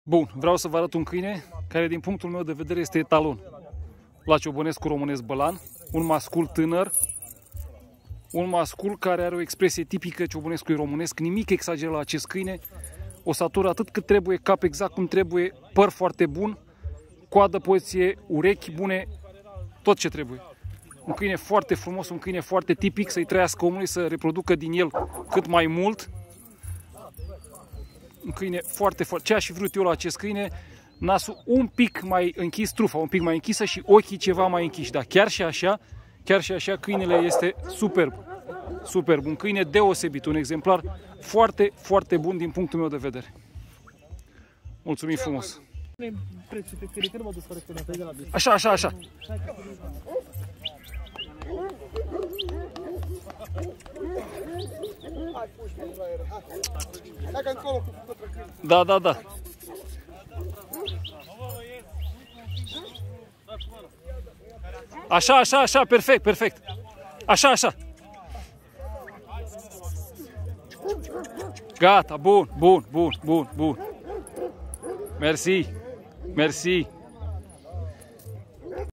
Bun, vreau să vă arăt un câine care din punctul meu de vedere este etalon la ciobănescul românesc Bălan, un mascul tânăr, un mascul care are o expresie tipică ciobănescului românesc, nimic exagerat la acest câine, osatură atât cât trebuie, cap exact cum trebuie, păr foarte bun, coadă, poziție, urechi bune, tot ce trebuie. Un câine foarte frumos, un câine foarte tipic, să-i trăiască omului, să reproducă din el cât mai mult. Un câine foarte, ce aș fi vrut eu la acest câine, nasul un pic mai închis, trufa un pic mai închisă și ochii ceva mai închiși. Dar chiar și așa câinele este superb. Superb, un câine deosebit, un exemplar foarte, foarte bun din punctul meu de vedere. Mulțumim frumos! Așa, așa, așa! Da, da, da. Așa, așa, așa, perfect, perfect. Așa, așa. Gata, bun, bun, bun, bun, bun. Mersi, mersi.